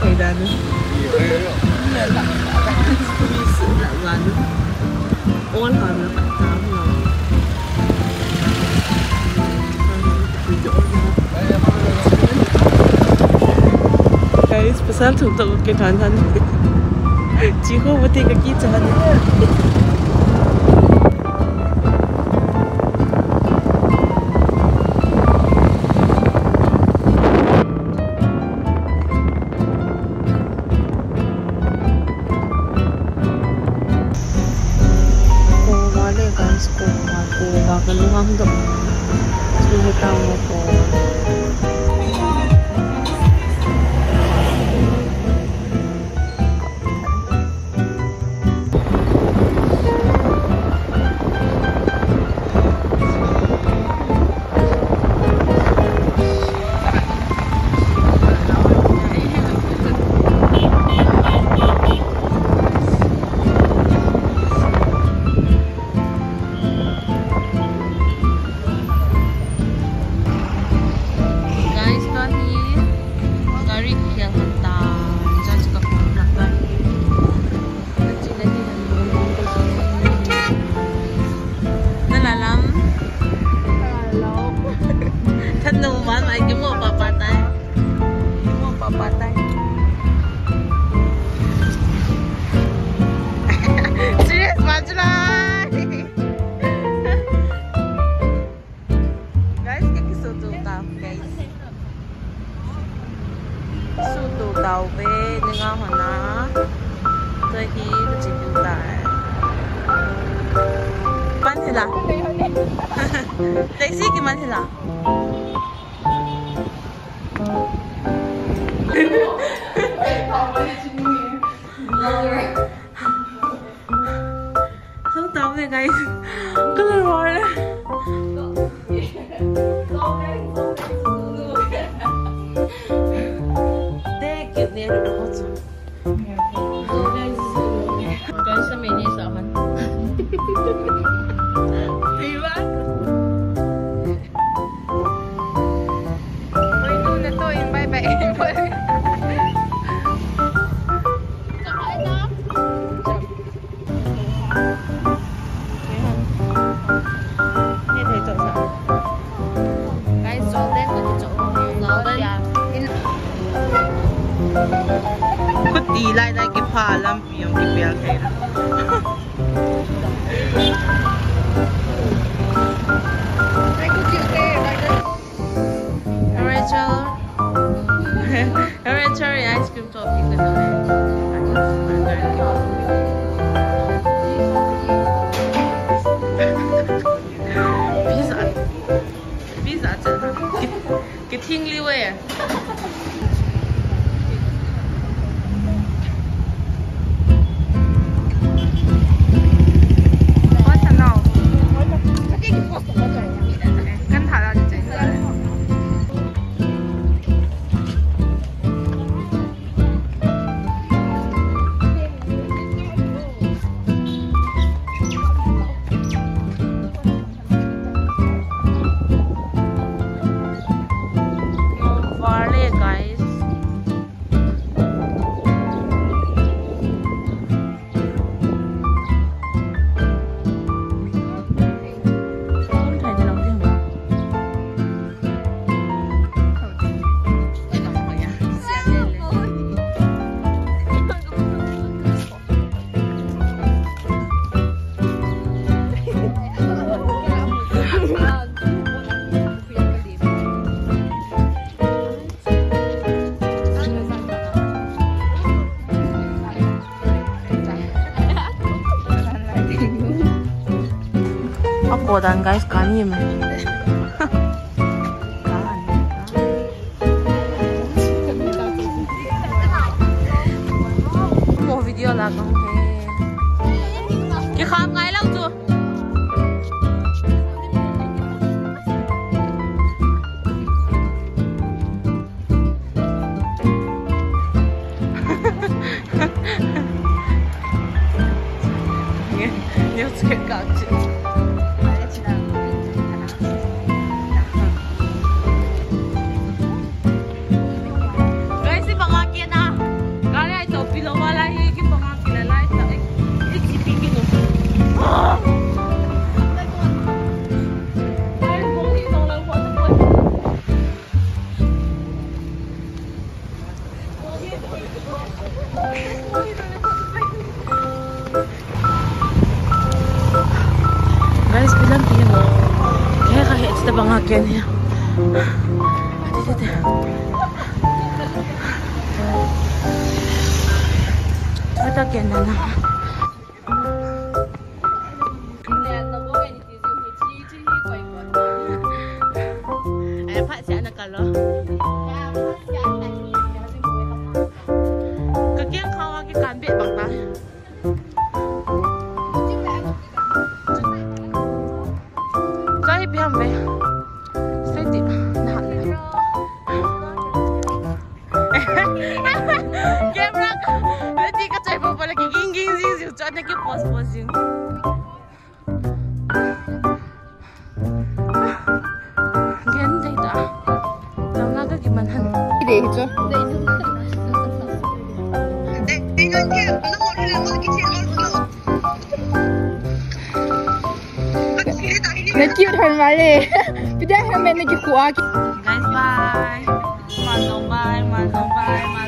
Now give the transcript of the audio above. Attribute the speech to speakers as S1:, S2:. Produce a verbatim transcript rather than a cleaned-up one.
S1: 계단은. Mise là gần. Ôn hơn là phải tám rồi. Guys, pasal untuk kedatangan. Jika berarti kaki jalan. Keluang untuk sepuluh tahun po. Đầu về nhưng mà họ nó tôi khi tôi chỉ biểu tại bán thì là lấy gì cái bán thì là không tao về cái cái này rồi đấy. Đi lại lại cái phà làm phim cái bia cái Rachel Rachel ice cream topping cái này pizza pizza真的cái cái thiên liu ấy. Ako dan guys kanim. Một video là con thế. Cái khám ngay lâu chưa? Nhớ nhớ chuyện cả chuyện. 的呢。哎，拍下那个咯。个健康啊，个干别白哒。再一遍呗，再点，那来。Camera ka, nanti ka cakap apa lagi ging-ging sih, jangan lagi pos-posin. Ganda itu ah, tahu nggak ke gimana? Ini itu. Nak cute hal malay, tidak hal mana kita kuat. Guys, bye. Masuk bye, masuk bye, masuk.